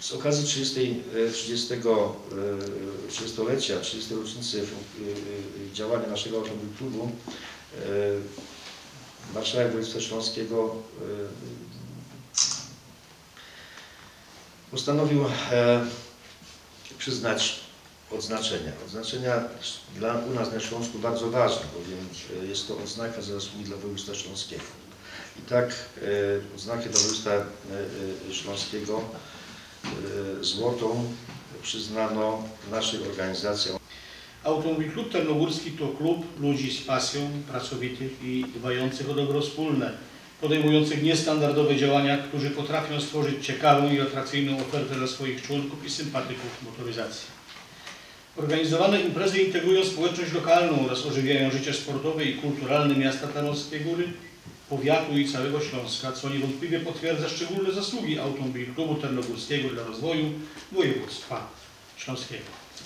Z okazji 30-lecia, 30. rocznicy działania naszego Automobil Klubu marszałek województwa śląskiego postanowił przyznać odznaczenia. Odznaczenia u nas na Śląsku bardzo ważne, bowiem jest to odznaka za zasługi dla województwa śląskiego. I tak odznakę dla województwa śląskiego złotą przyznano naszej organizacji. Automobil Klub Tarnogórski to klub ludzi z pasją, pracowitych i dbających o dobro wspólne, podejmujących niestandardowe działania, którzy potrafią stworzyć ciekawą i atrakcyjną ofertę dla swoich członków i sympatyków motoryzacji. Organizowane imprezy integrują społeczność lokalną oraz ożywiają życie sportowe i kulturalne miasta Tarnowskie Góry, powiatu i całego Śląska, co niewątpliwie potwierdza szczególne zasługi Automobil Klubu Tarnogórskiego dla rozwoju województwa śląskiego.